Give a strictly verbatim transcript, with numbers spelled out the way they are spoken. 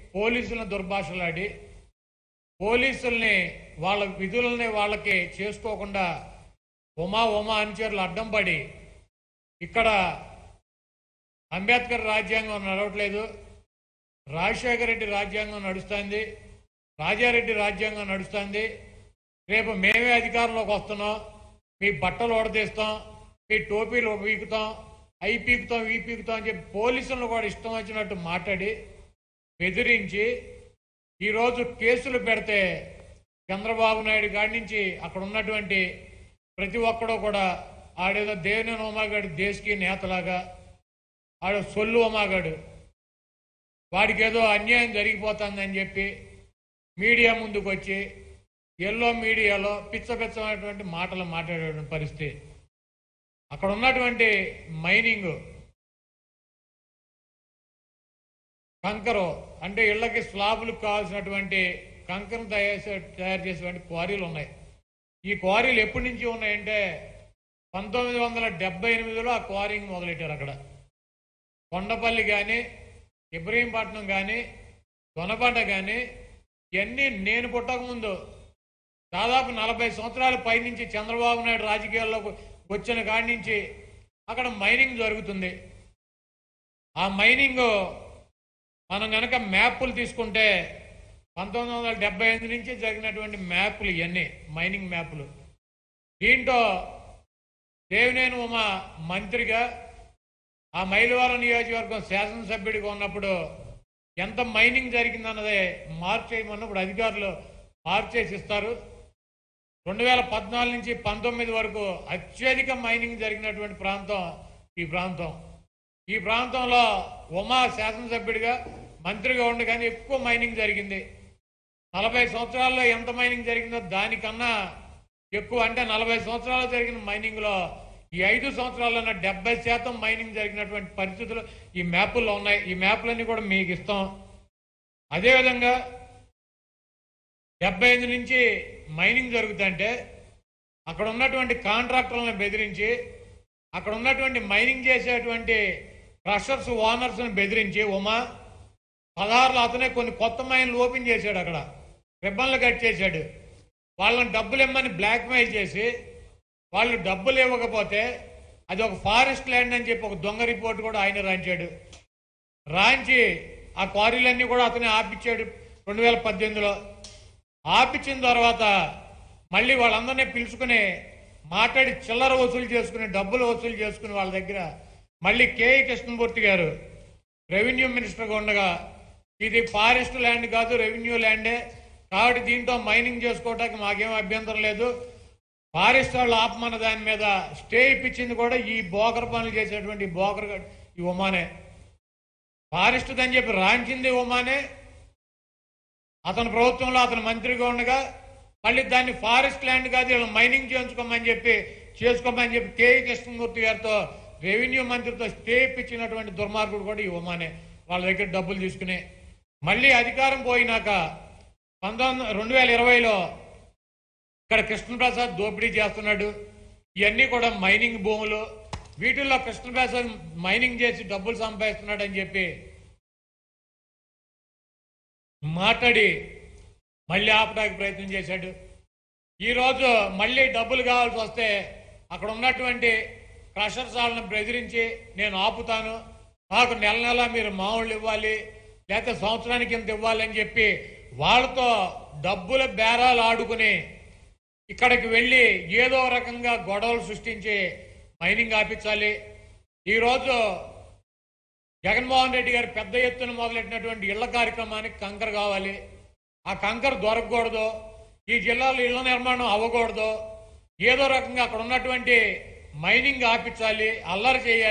పోలీసులను దుర్భాషలాడి పోలీసుల్ని వాళ్ళ విధులని వాళ్ళకి చేసుకోకుండా ఉమా ఉమా అనుచరులు అడ్డం పడి ఇక్కడ అంబేద్కర్ రాజ్యాంగం నడవట్లేదు, రాజశేఖర రెడ్డి రాజ్యాంగం నడుస్తుంది, రాజారెడ్డి రాజ్యాంగం నడుస్తుంది, రేపు మేమే అధికారంలోకి వస్తున్నాం, మీ బట్టలు ఓడదీస్తాం, మీ టోపీలు పీకుతాం, అవి పీకుతాం ఈ పీకుతాం అని చెప్పి పోలీసులను కూడా ఇష్టం వచ్చినట్టు మాట్లాడి బెదిరించి ఈరోజు కేసులు పెడితే చంద్రబాబు నాయుడు గాడి నుంచి అక్కడ ఉన్నటువంటి ప్రతి ఒక్కడూ కూడా ఆడేదో దేవినేని ఉమాగాడు దేశకి నేతలాగా ఆడ సొల్లు ఉమాగాడు వాడికి ఏదో అన్యాయం జరిగిపోతుందని చెప్పి మీడియా ముందుకు వచ్చి ఎల్లో మీడియాలో పిచ్చ పిచ్చమైనటువంటి మాటలు మాట్లాడే పరిస్థితి. అక్కడ ఉన్నటువంటి మైనింగ్ కంకరు అంటే ఇళ్లకి స్లాబులకు కావాల్సినటువంటి కంకరం తయారు తయారు చేసేటువంటి క్వారీలు ఉన్నాయి. ఈ క్వారీలు ఎప్పటి నుంచి ఉన్నాయంటే పంతొమ్మిది వందల డెబ్బై ఎనిమిదిలో ఆ క్వారింగ్ మొదలెట్టారు. అక్కడ కొండపల్లి కానీ ఇబ్రహీంపట్నం కానీ దొనబండ కానీ ఇవన్నీ నేను పుట్టకముందు దాదాపు నలభై సంవత్సరాల పైనుంచి చంద్రబాబు నాయుడు రాజకీయాల్లోకి వచ్చిన కాడి నుంచి అక్కడ మైనింగ్ జరుగుతుంది. ఆ మైనింగ్ మనం కనుక మ్యాప్లు తీసుకుంటే పంతొమ్మిది వందల డెబ్బై ఎనిమిది నుంచి జరిగినటువంటి మ్యాప్లు ఇవన్నీ మైనింగ్ మ్యాప్లు. దీంట్లో దేవినేని ఉమా మంత్రిగా ఆ మైలవరం నియోజకవర్గం శాసనసభ్యుడిగా ఉన్నప్పుడు ఎంత మైనింగ్ జరిగిందన్నదే మార్చేయమన్నప్పుడు అధికారులు మార్చేసి ఇస్తారు. రెండు వేల పద్నాలుగు నుంచి పంతొమ్మిది వరకు అత్యధిక మైనింగ్ జరిగినటువంటి ప్రాంతం ఈ ప్రాంతం. ఈ ప్రాంతంలో ఉమా శాసనసభ్యుడిగా మంత్రిగా ఉండగానే ఎక్కువ మైనింగ్ జరిగింది. నలభై సంవత్సరాల్లో ఎంత మైనింగ్ జరిగిందో దానికన్నా ఎక్కువ, అంటే నలభై సంవత్సరాలు జరిగిన మైనింగ్లో ఈ ఐదు సంవత్సరాల్లో డెబ్బై శాతం మైనింగ్ జరిగినటువంటి పరిస్థితులు ఈ మ్యాపుల్లో ఉన్నాయి. ఈ మ్యాప్లన్నీ కూడా మీకు ఇస్తాం. అదేవిధంగా డెబ్బై ఐదు నుంచి మైనింగ్ జరుగుతుంటే అక్కడ ఉన్నటువంటి కాంట్రాక్టర్లను బెదిరించి అక్కడ ఉన్నటువంటి మైనింగ్ చేసేటువంటి క్రషర్స్ ఓనర్స్ని బెదిరించి ఉమా పదహారులో అతనే కొన్ని కొత్త మైన్లు ఓపెన్ చేశాడు. అక్కడ రిబ్బన్లు కట్ చేశాడు. వాళ్ళని డబ్బులు ఇమ్మని బ్లాక్మెయిల్ చేసి వాళ్ళు డబ్బులు ఇవ్వకపోతే అది ఒక ఫారెస్ట్ ల్యాండ్ అని చెప్పి ఒక దొంగ రిపోర్ట్ కూడా ఆయన రాయించాడు. రాయించి ఆ క్వారీలన్నీ కూడా అతనే ఆపిచ్చాడు. రెండు వేల పద్దెనిమిదిలో ఆపిచ్చిన తర్వాత మళ్ళీ వాళ్ళందరినీ పిలుచుకుని మాట్లాడి చిల్లర వసూలు చేసుకుని డబ్బులు వసూలు చేసుకుని వాళ్ళ దగ్గర మళ్ళీ కేఈ కృష్ణమూర్తి గారు రెవెన్యూ మినిస్టర్గా ఉండగా ఇది ఫారెస్ట్ ల్యాండ్ కాదు, రెవెన్యూ ల్యాండే, కాబట్టి దీంట్లో మైనింగ్ చేసుకోవడానికి మాకేం అభ్యంతరం లేదు, ఫారెస్ట్ వాళ్ళు ఆపమన్న దాని మీద స్టే ఇప్పించింది కూడా ఈ బోకర్ పనులు చేసేటువంటి బోకర్ ఈ ఉమానే. ఫారెస్ట్ అని చెప్పి రాంచింది ఉమానే. అతని ప్రభుత్వంలో అతను మంత్రిగా ఉండగా మళ్ళీ దాన్ని ఫారెస్ట్ ల్యాండ్ కాదు వీళ్ళు మైనింగ్ చేయించుకోమని చెప్పి చేసుకోమని చెప్పి కేఈ కృష్ణమూర్తి గారితో రెవెన్యూ మంత్రితో స్టే ఇప్పించినటువంటి దుర్మార్గుడు కూడా ఈ ఉమానే. వాళ్ళ దగ్గర డబ్బులు తీసుకుని మళ్ళీ అధికారం పోయినాక పంతొమ్మిది రెండు వేల ఇరవైలో ఇక్కడ కృష్ణప్రసాద్ దోపిడీ చేస్తున్నాడు. ఇవన్నీ కూడా మైనింగ్ భూములు, వీటిల్లో కృష్ణప్రసాద్ మైనింగ్ చేసి డబ్బులు సంపాదిస్తున్నాడు అని చెప్పి మాట్లాడి మళ్ళీ ఆపడానికి ప్రయత్నం చేశాడు. ఈరోజు మళ్ళీ డబ్బులు కావాల్సి వస్తే అక్కడ ఉన్నటువంటి క్రషర్స్ వాళ్ళని బెదిరించి నేను ఆపుతాను, నాకు నెల నెల మీరు మామూలు ఇవ్వాలి లేకపోతే సంవత్సరానికి ఇంత ఇవ్వాలి అని చెప్పి వాళ్ళతో డబ్బుల బేరాలు ఆడుకుని ఇక్కడికి వెళ్ళి ఏదో రకంగా గొడవలు సృష్టించి మైనింగ్ ఆపించాలి. ఈరోజు జగన్మోహన్ రెడ్డి గారు పెద్ద ఎత్తున మొదలెట్టినటువంటి ఇళ్ల కార్యక్రమానికి కంకర కావాలి. ఆ కంకర దొరకకూడదు, ఈ జిల్లాలో ఇళ్ల నిర్మాణం అవ్వకూడదు, ఏదో రకంగా అక్కడ ఉన్నటువంటి మైనింగ్ ఆపించాలి, అల్లరి చేయాలి.